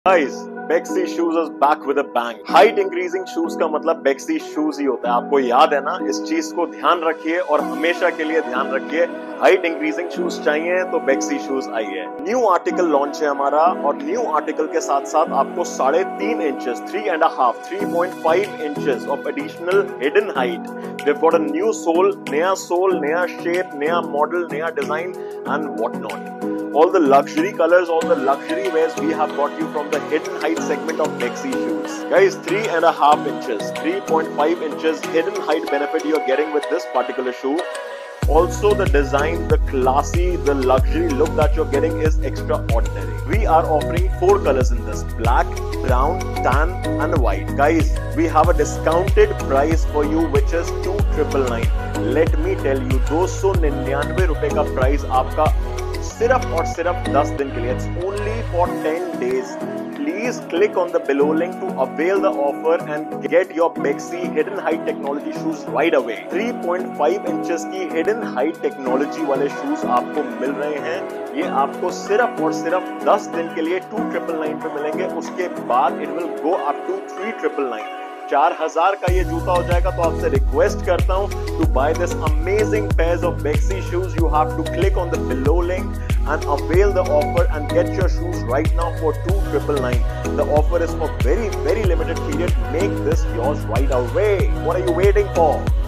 Guys, Bexy Shoes is back with a bang. Height increasing shoes का मतलब Bexy Shoes ही होता है। आपको याद है ना? इस चीज को ध्यान रखिए और हमेशा के लिए ध्यान रखिए। हाइट इंक्रीजिंग शूज चाहिए तो Bexy Shoes आइए। न्यू आर्टिकल लॉन्च है हमारा और न्यू आर्टिकल के साथ साथ आपको 3.5 inches, 3.5 inches of additional hidden height. We've got a new sole, नया शेप, नया मॉडल, नया design and what not. All the luxury colors, all the luxury wears we have got you from the hidden height segment of Bexy Shoes. Guys, 3.5 inches, 3.5 inches hidden height benefit you're getting with this particular shoe. Also the design, the classy, the luxury look that you're getting is extraordinary. We are offering 4 colors in this: black, brown, tan and white. Guys, we have a discounted price for you which is 2,999. Let me tell you, 299 रुपए का price आपका सिर्फ और सिर्फ 10 दिन के लिए। It's only for 10 days. Please click on the below link to avail the offer and get your Bexy hidden height technology shoes right away. 3.5 inches की hidden height technology वाले shoes आपको मिल रहे हैं। ये आपको सिर्फ और सिर्फ 10 दिन के लिए 2,999 पे मिलेंगे। उसके बाद it will go up to 3,999। 4,000 का ये जूता हो जाएगा। तो आपसे रिक्वेस्ट करता हूँ to buy this amazing pairs of Bexy shoes. You have to click on the below link and avail the offer and get your shoes right now for 2,999. The offer is for very limited period. Make this yours right away. What are you waiting for?